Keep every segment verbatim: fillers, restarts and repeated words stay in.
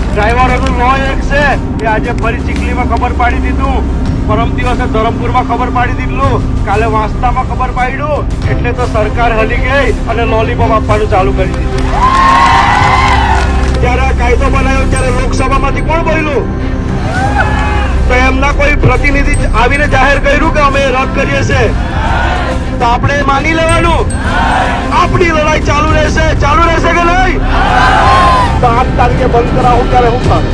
ડ્રાઈવરોનું લો એક છે એ આજે ફરી ચીખલીમાં ખબર પાડી દીધું, પરમ દિવસે ધરમપુરમાં ખબર પાડી દીધું, કાલે વાંસદામાં ખબર પાડ્યું, એટલે તો સરકાર હલી ગઈ અને લોલીપોપ આપવાનું ચાલુ કરી દીધું. જયારે આ કાયદો બનાવ્યો ત્યારે લોકસભામાંથી કોણ બોલ્યું? તો એમના કોઈ પ્રતિનિધિ આવીને જાહેર કર્યું કે અમે રદ કરીએ છીએ, તો આપણે માની લેવાનું? આપણી લડાઈ ચાલુ રહેશે, ચાલુ રહેશે કે નહીં? તો આઠ તારીખે બંધ કરાવું ત્યારે શું થાય?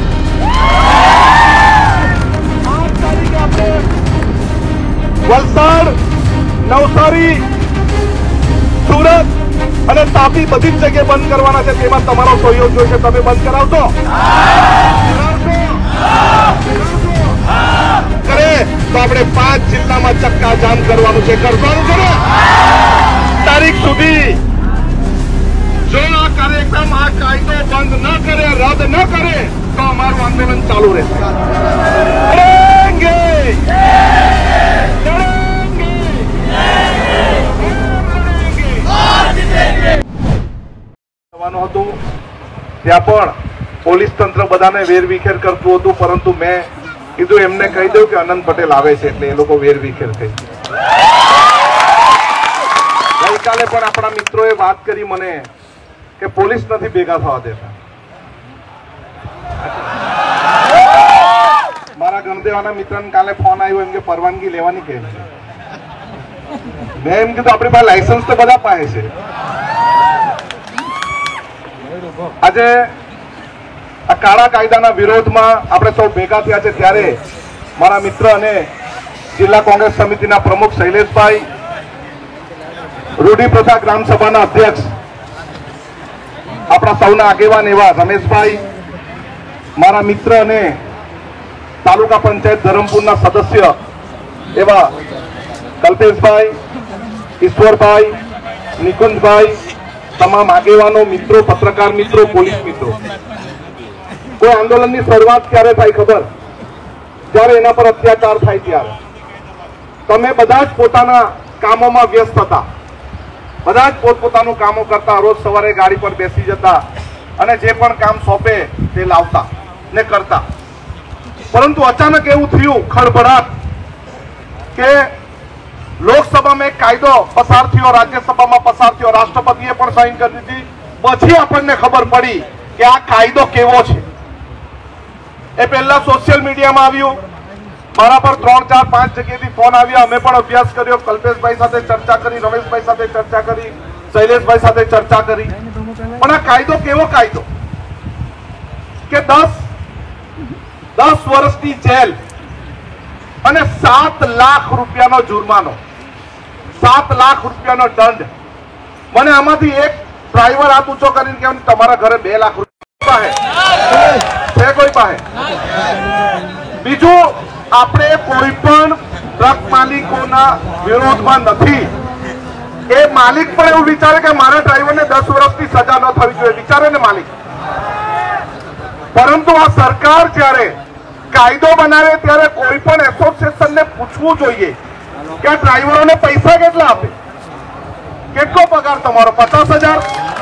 આઠ તારીખે આપણે વલસાડ, નવસારી, સુરત અને તાપી બધી જ જગ્યાએ બંધ કરવાના છે. તેમાં તમારો સહયોગ જોઈશે. તમે બંધ કરાવશો? કરે તો આપણે પાંચ જિલ્લામાં ચક્કા જામ કરવાનું છે. કરવાનું કરે તારીખ સુધી. જો આ કાર્યક્રમ આ કાયદો બંધ ન કરે, રદ ન કરે, તો અમારું આંદોલન ચાલુ રહેશે. હતું ત્યાં પણ પોલીસ તંત્ર બધાને વેરવિખેર કરતું હતું, પરંતુ મેં કીધું એમને કહી દઉં કે અનંત પટેલ આવે છે એટલે એ લોકો વેરવિખેર થઈ. ગઈકાલે પણ આપણા મિત્રોએ વાત કરી મને કે પોલીસ નથી ભેગા થવા દેતા. મારા ગણદેવાના મિત્રને કાલે ફોન આવ્યો, એમ કે પરવાનગી લેવાની કેમ છે? મેં એમ કીધું આપણી પાસે લાયસન્સ તો બધા પાસે છે. આજે આ કાળા કાયદાના વિરોધમાં આપણે સૌ ભેગા થયા છે ત્યારે મારા મિત્ર અને જિલ્લા કોંગ્રેસ સમિતિના પ્રમુખ શૈલેષભાઈ, રૂઢી પ્રથા ગ્રામ સભાના અધ્યક્ષ આપણા સૌના આગેવાન એવા રમેશભાઈ, મારા મિત્ર અને તાલુકા પંચાયત ધરમપુરના સદસ્ય એવા કલ્પેશભાઈ, ઈશ્વરભાઈ, નિકુંજભાઈ, તમામ આગેવાનો, મિત્રો, પત્રકાર મિત્રો, પોલીસ મિત્રો. કોઈ આંદોલનની શરૂઆત ક્યારે થાય ખબર? જ્યારે એના પર અત્યાચાર થાય ત્યારે. તમે બધા જ પોતાના કામોમાં વ્યસ્ત હતા, બધા જ પોતપોતાનું કામો કરતા, રોજ સવારે ગાડી પર બેસી જતા અને જે પણ કામ સોંપે તે લાવતા ને કરતા. પરંતુ અચાનક એવું થયું ખળભળાટ કે લોકસભામાં એક કાયદો પસાર થયો, રાજ્યસભામાં પસાર થયો, રાષ્ટ્રપતિએ પણ સાઈન કરી દીધી. પછી આપણને ખબર પડી કે આ કાયદો કેવો છે. એ પહેલા સોશિયલ મીડિયામાં આવ્યું, મારા પર ત્રણ ચાર પાંચ જગ્યાએથી ફોન આવ્યા, અમે પણ અભ્યાસ કર્યો, કલ્પેશભાઈ સાથે ચર્ચા કરી, રમેશભાઈ સાથે ચર્ચા કરી, શૈલેષભાઈ સાથે ચર્ચા કરી. પણ આ કાયદો કેવો કાયદો કે દસ દસ વર્ષની જેલ અને સાત લાખ રૂપિયાનો જુર્માનો, સાત લાખ રૂપિયાનો દંડ. મને આમાંથી એક ડ્રાઈવર હાથ ઊંચો કરીને કે તમારા ઘરે બે લાખ રૂપિયા છે કોઈ પાસે? બીજું, આપણે કોઈ પણ ટ્રક માલિકોના વિરોધમાં નથી. એ માલિક પણ એવું વિચારે કે મારા ડ્રાઈવરને દસ વર્ષની સજા ન થવી જોઈએ, વિચારે ને માલિક. પરંતુ આ સરકાર જ્યારે કાયદો બનાવે ત્યારે કોઈ પણ એસોસિએશનને પૂછવું જોઈએ કે આ ડ્રાઈવરોને પૈસા કેટલા આપે, કેટલો પગાર તમારો? પચાસ હજાર,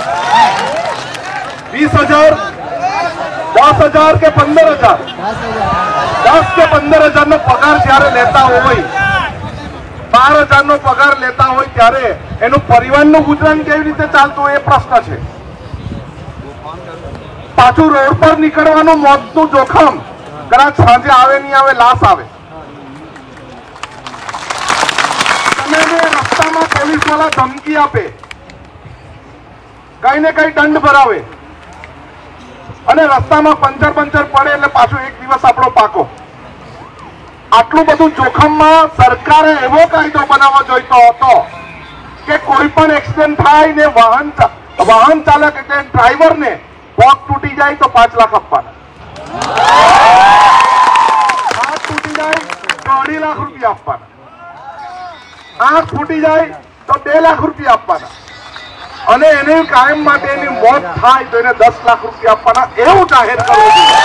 વીસ હજાર, દસ હજાર કે પંદર હજાર? દસ કે પંદર હજાર નો પગાર જયારે લેતા હોય, બાર હજાર નો પગાર લેતા હોય ત્યારે એનું પરિવારનું ગુજરાન કેવી રીતે ચાલતું હોય એ પ્રશ્ન છે. પાછું રોડ પર નીકળવાનું મોતનું જોખમ, કદાચ સાંજે આવે નહીં આવે, લાશ આવે. તમે રસ્તામાં પોલીસ વાળા ધમકી આપે, કઈ ને કઈ દંડ ભરાવે અને રસ્તામાં પંચર પંચર પડે એટલે પાછું એક દિવસ આપણો પાકો. આટલું બધું જોખમમાં સરકારે એવો કાયદો બનાવવો જોઈતો હતો કે કોઈ પણ એક્સિડન્ટ થાય ને વાહન વાહન ચાલક એટલે ડ્રાઈવરને પગ તૂટી જાય તો પાંચ લાખ આપવાના, હાથ તૂટી જાય તો અઢી લાખ રૂપિયા આપવાના, આંખ ફૂટી જાય તો બે લાખ રૂપિયા આપવાના અને એને કાયમ માટે એની મોત થાય તો એને દસ લાખ રૂપિયા આપવાના, એવું જાહેર કરવું જોઈએ.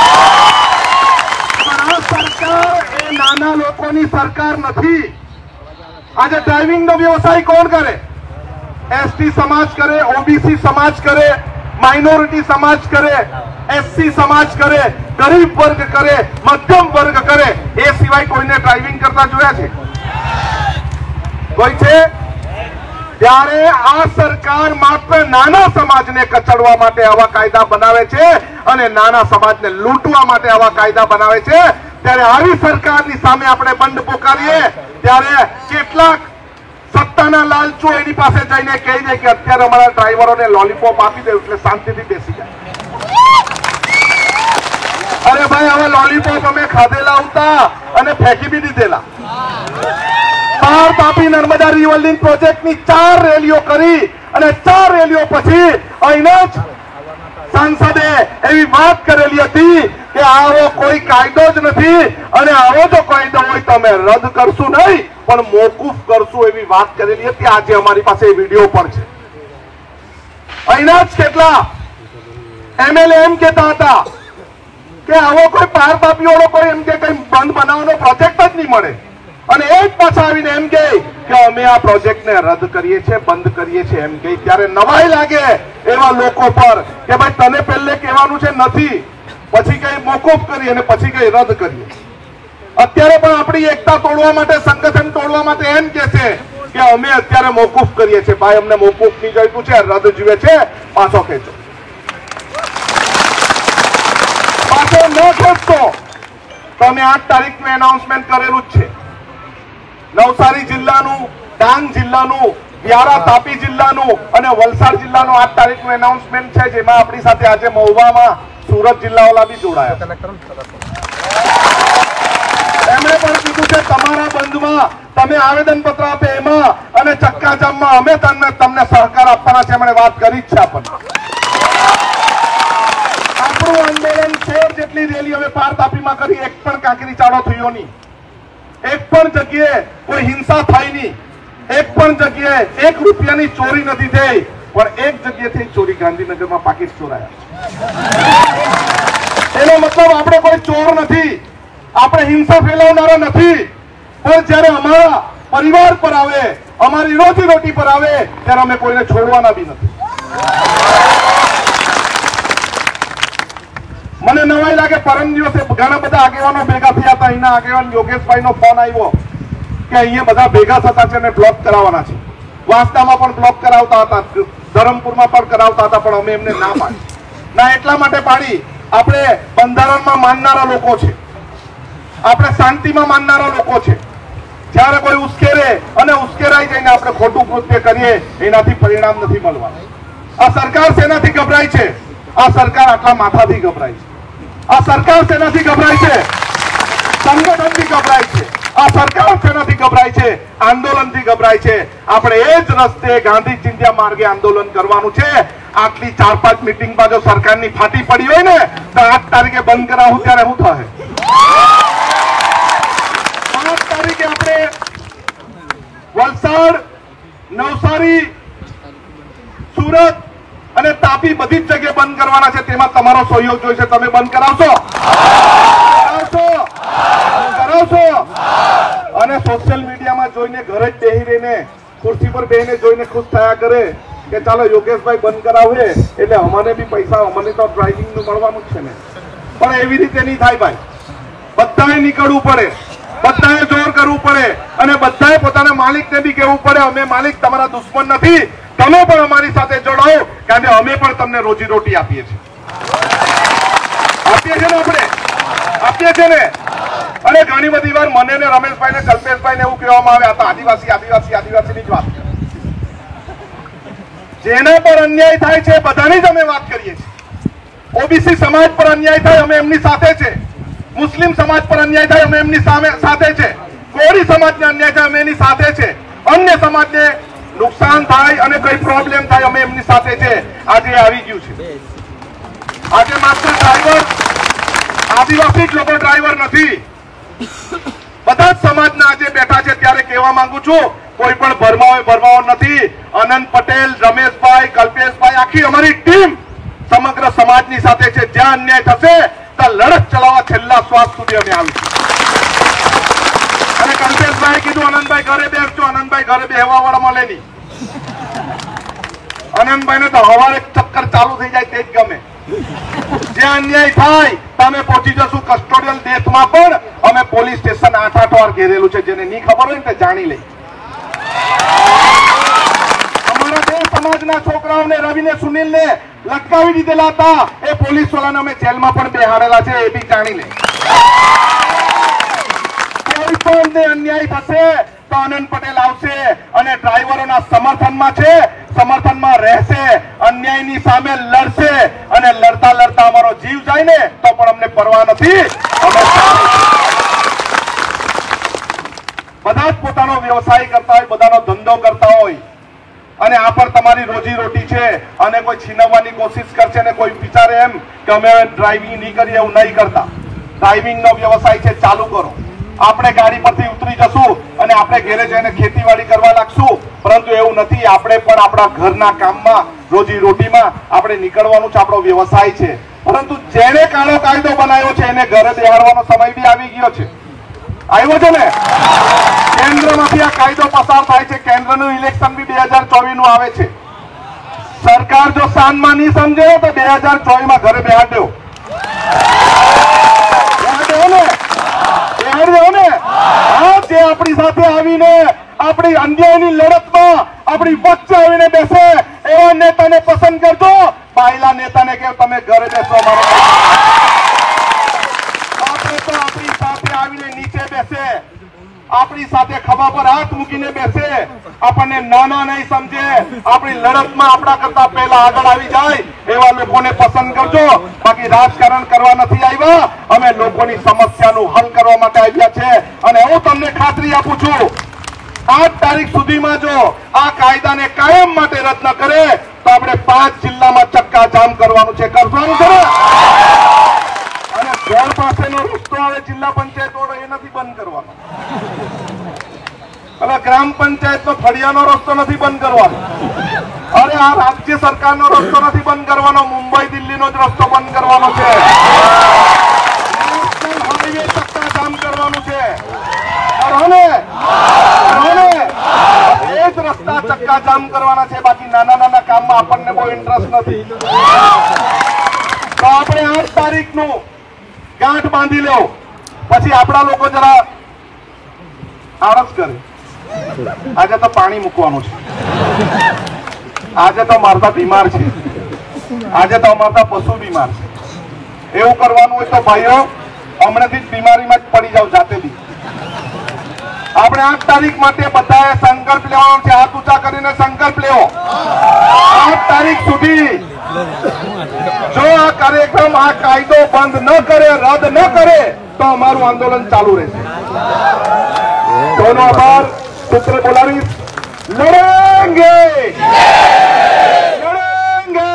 પણ આ સરકાર એ નાના લોકોની સરકાર નથી. આજે ડ્રાઇવિંગ નો વ્યવસાય કોણ કરે? એસટી સમાજ કરે, ઓબીસી સમાજ કરે, માઇનોરિટી સમાજ કરે, એસસી સમાજ કરે, ગરીબ વર્ગ કરે, મધ્યમ વર્ગ કરે, એ સિવાય કોઈને ડ્રાઇવિંગ કરતા જોયા છે? કોઈ છે? ત્યારે આ સરકાર માત્ર નાના સમાજને કચડવા માટે આવા કાયદા બનાવે છે અને નાના સમાજને લૂંટવા માટે આવા કાયદા બનાવે છે. ત્યારે આવી સરકારની સામે આપણે બંધ પોકારીએ ત્યારે કેટલાક સત્તાના લાલચુ એની પાસે જઈને કહી દે કે અત્યારે અમારા ડ્રાઈવરોને લોલીપોપ આપી દે એટલે શાંતિથી બેસી જાય. અરે ભાઈ, હવે લોલીપોપ અમે ખાધેલા હતા અને ફેંકી બી દીધેલા. પાર તાપી નર્મદા રિવરલિંક પ્રોજેક્ટની ચાર રેલીઓ કરી અને ચાર રેલીઓ પછી અહીંયા જ સાંસદે એવી વાત કરેલી હતી કે આવો કોઈ કાયદો જ નથી અને આવો જો કાયદો હોય તો અમે રદ કરશું નહીં પણ મોકૂફ કરશું એવી વાત કરેલી હતી. આજે અમારી પાસે એ વિડીયો પણ છે. અહીંના જ કેટલા એમએલએ એમ કહેતા હતા કે આવો કોઈ પાર તાપી વાળો કોઈ એમ કે કઈ બંધ બનાવવાનો પ્રોજેક્ટ જ નહીં મળે અને એ જ પાછા આવીને એમ કહે કે અમે આ પ્રોજેક્ટને રદ કરીએ છીએ, બંધ કરીએ છીએ એમ કહે. ત્યારે નવાઈ લાગે એવા લોકો પર કે ભાઈ તને પહેલે કહેવાનું છે નથી, પછી કઈ મોકૂફ કરી અને પછી કઈ રદ કરીએ. અત્યારે પણ આપણી એકતા તોડવા માટે, સંગઠન તોડવા માટે એમ કે છે કે અમે અત્યારે મોકૂફ કરીએ છીએ. ભાઈ, અમને મોકૂફ નહીં જોઈતું છે, રદ જોઈએ છે, પાછો ખેંચો. પાછો ન ખેંચતો તમે આઠ તારીખનું એનાઉન્સમેન્ટ કરેલું જ છે. નવસારી જિલ્લાનું, ડાંગ જિલ્લાનું, વ્યારા તાપી જિલ્લાનું અને વલસાડ જિલ્લાનું આઠ તારીખનું એનાઉન્સમેન્ટ છે, જેમાં આપણી સાથે આજે મહુવામાં સુરત જિલ્લાવાળા બી જોડાયા. એમણે પણ કીધું છે તમારા બંધમાં તમે આવેદન પત્ર આપે એમાં અને ચક્કાજામમાં અમે તમને તમને સહકાર આપવાના છે. એમણે વાત કરી જ છે. આપણને આપણું આંદોલન સોળ જેટલી રેલી અમે પાર તાપીમાં કરી, એક પણ કાંકરી ચાળો થયો નહીં, એક પણ જગ્યાએ કોઈ હિંસા થઈ નહીં, એક પણ જગ્યાએ એક રૂપિયાની ચોરી નથી થઈ, પણ એક જગ્યાએથી ચોરી ગાંધીનગરમાં પાકીટ ચોરાયા. એનો મતલબ આપણે કોઈ ચોર નથી, આપણે હિંસા ફેલાવનારા નથી, પણ જ્યારે અમારા પરિવાર પર આવે, અમારી રોજી રોટી પર આવે ત્યારે અમે કોઈને છોડવાના બી નથી. મને નવાઈ લાગે, પરમ દિવસે ઘણા બધા આગેવાનો ભેગા થયા હતા. અહીંના આગેવાન યોગેશભાઈ નો ફોન આવ્યો કે અહીંયા બધા ભેગા થતા છે અને બ્લોક કરાવવાના છે. વાંસદામાં પણ બ્લોક કરાવતા હતા, ધરમપુરમાં પણ કરાવતા હતા, પણ અમે એમને ના પાડી. ના એટલા માટે પાડી, આપણે બંધારણમાં માનનારા લોકો છે, આપણે શાંતિમાં માનનારા લોકો છે. જ્યારે કોઈ ઉશ્કેરે અને ઉશ્કેરાઈ જઈને આપણે ખોટું કૃત્ય કરીએ એનાથી પરિણામ નથી મળવાનું. આ સરકાર શેનાથી ગભરાય છે? આ સરકાર આટલા માથાથી ગભરાય છે. આ સરકાર શેનાથી ગભરાય છે? સંગઠનથી ગભરાય છે. આ સરકાર શેનાથી ગભરાય છે? આંદોલનથી ગભરાય છે. આપણે એ જ રસ્તે ગાંધી ચિંધ્યા માર્ગે આંદોલન કરવાનું છે. આટલી ચાર પાંચ મિટિંગમાં જો સરકારની ફાટી પડી હોય ને તો આઠ તારીખે બંધ કરાવું ત્યારે શું થાય? પાંચ તારીખે આપણે વલસાડ, નવસારી, સુરત અને તાપી બધી જ જગ્યાએ બંધ કરવાના છે. તેમાં તમારો સહયોગ જોઈશે. તમે બંધ કરાવશો? કરાવશો? કરાવશો? અને સોશિયલ મીડિયામાં જોઈને ઘરે જ બેહી રહીને, ખુરશી પર બેહીને જોઈને ખુશ થયા કરે કે ચાલો યોગેશભાઈ બંધ કરાવે એટલે અમને બી પૈસા, અમને તો ડ્રાઇવિંગ નું મળવાનું જ છે ને. પણ એવી રીતે નહીં થાય ભાઈ. બધાએ નીકળવું પડે, બધાએ જોર કરવું પડે અને બધાએ પોતાના માલિકને બી કહેવું પડે અમે માલિક તમારા દુશ્મન નથી, તમે પણ અમારી સાથે જોડાઓ, કારણ કે અમે પણ તમને રોજી રોટી આપીએ છીએ. આપીએ છીએ ને, આપણે આપીએ છીએ ને. અને ઘણી બધી વાર મને ને રમેશભાઈ ને કલ્પેશભાઈ ને એવું કહેવામાં આવે આ તો આદિવાસી આદિવાસી આદિવાસીની જ વાત. જેના પર અન્યાય થાય છે બધાની જ અમે વાત કરીએ છીએ. ઓબીસી સમાજ પર અન્યાય થાય અમે એમની સાથે છે, મુસ્લિમ સમાજ પર અન્યાય થાય અમે એમની સામે સાથે છે, કોળી સમાજને અન્યાય થાય અમે એની સાથે છે, અન્ય સમાજને નુકસાન થાય અને કઈ પ્રોબ્લેમ થાય અમે એમની સાથે છે. આજે આવી ગયું છે. આજે માત્ર ડ્રાઈવર આદિવાસી જ લોકો ડ્રાઈવર નથી, બધા જ સમાજના આજે બેઠા છે. ત્યારે કહેવા માંગુ છું કોઈ પણ ભરમાવો ભરમાવો નથી. અનંત પટેલ, રમેશભાઈ, કલ્પેશભાઈ, આખી અમારી ટીમ સમગ્ર સમાજની સાથે છે. જ્યાં અન્યાય થશે ત્યાં લડત ચલાવવા છેલ્લા શ્વાસ સુધી અમે આવીશું. અને કલ્પેશભાઈ કીધું આનંદભાઈ ઘરે બેસજો, આનંદભાઈ ઘરે બેહવા વાળા મળે નહીં. આનંદભાઈ ને તો હવારે ચક્કર ચાલુ થઈ જાય તે જ ગમે. જે અન્યાય થાય તમે પહોંચી જશું કસ્ટોડિયલ ડેથમાં પણ અમે પોલીસ સ્ટેશન આઠ આઠ વાર ઘેરેલું છે. જેને નહીં ખબર હોય ને તે જાણી લે. અમારા બે સમાજના છોકરાઓને રવિને સુનિલને લટકાવી દીધેલા હતા. એ પોલીસ વાળાને અમે જેલમાં પણ બેહાડેલા છે. એ બી જાણી લે. કોઈ પણ અન્યાય થશે તો આનંદ પટેલ આવશે અને ડ્રાઈવરોના સમર્થનમાં છે, સમર્થનમાં રહેશે, અન્યાયની સામે લડશે અને લડતા લડતા અમારો જીવ જાય ને તો પણ અમને પરવા નથી. અમે બધા જ પોતાનો વ્યવસાય કરતા હોય, બધાનો ધંધો કરતા હોય અને આ પર તમારી રોજી રોટી છે અને કોઈ છીનવવાની કોશિશ કરશે ને કોઈ વિચારે એમ કે અમે ડ્રાઇવિંગ નહીં કરીએ, એવું નહીં કરતા. ડ્રાઇવિંગનો વ્યવસાય છે, ચાલુ કરો. આપણે ગાડી પરથી ઉતરી જશું અને આપણે ઘેરે જઈને ખેતીવાડી કરવા લાગશું, પરંતુ એવું નથી. આપણે પણ આપણા ઘરના કામમાં, રોજી રોટીમાં આપણે નીકળવાનું છે. આપણો વ્યવસાય છે. પરંતુ જેને કાળો કાયદો બનાવ્યો છે એને ઘરે બેહાડવાનો સમય બી આવી ગયો છે. આવ્યો છે ને? કેન્દ્રમાંથી આ કાયદો પસાર થાય છે. કેન્દ્રનું ઇલેક્શન બી બે હજાર ચોવીસ નું આવે છે. સરકાર જો સાનમાં નહીં સમજે તો બે હજાર ચોવીસ માં ઘરે બેહાડ્યો બેહાડ્યો ને બેહાડ્યો ને હા, જે આપણી સાથે આવીને આપણી અન્યાયની લડતમાં આપણી વચ્ચે આવીને બેસે એવા નેતાને પસંદ કરજો. પાયલા નેતાને કે તમે ઘરે બેસો. અમારો આપણે તો આપણી સાથે આવીને નીચે બેસે, આપણી સાથે ખભા પર હાથ મૂકીને બેસે, આપણને નાના નહીં સમજે, આપણી લડતમાં આપણા કરતા પહેલા આગળ આવી જાય એવા લોકોને પસંદ કરજો. બાકી રાજકારણ કરવા નથી આવ્યા, અમે લોકોની સમસ્યાનું હલ કરવા માટે આવ્યા છે. અને હું તમને ખાતરી આપું છું, આઠ તારીખ સુધીમાં જો આ કાયદાને કાયમ માટે રદ ન કરે તો આપણે પાંચ જિલ્લામાં ચક્કા જામ કરવાનું છે. કરવાનું છે ને? અને ઘર પાસેનો રસ્તો આવે જિલ્લા પંચાયત વાળો એ નથી બંધ કરવાનો. હવે ગ્રામ પંચાયતનો ફળિયાનો રસ્તો નથી બંધ કરવાનો. અરે આ રાજ્ય સરકારનો રસ્તો નથી બંધ કરવાનો. મુંબઈ દિલ્હીનો જ રસ્તો બંધ કરવાનો છે. નેશનલ હાઈવે ચક્કા જામ કરવાનું છે. એ જ રસ્તા ચક્કા જામ કરવાના છે. બાકી નાના નાના કામમાં આપણને બહુ ઇન્ટરેસ્ટ નથી. તો આપણે આઠ તારીખ નું ગાંઠ બાંધી લો. પછી આપણા લોકો જરા આળસ કરે. આજે તો પાણી મૂકવાનું છે, આજે તો મારતા બીમાર છે, આજે તો અમારતા પશુ બીમાર છે. એવું કરવાનું હોય તો ભાઈઓ હમણાંથી જ બીમારીમાં જ પડી જાવ જાતે બી. આપણે આઠ તારીખ માટે બધાએ સંકલ્પ લેવાનો છે. હાથ ઊંચા કરીને સંકલ્પ લેવો. આઠ તારીખ સુધી જો આ કાર્યક્રમ, આ કાયદો બંધ ન કરે, રદ ન કરે તો અમારું આંદોલન ચાલુ રહેશે. સૌનો આભાર. સૂત્ર બોલાવીશ. લડેંગે લડેંગે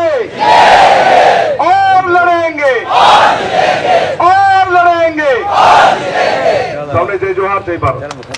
ઓર લડેંગે ઓર લડેંગે. સૌને જય જોહાર, જય ભારત.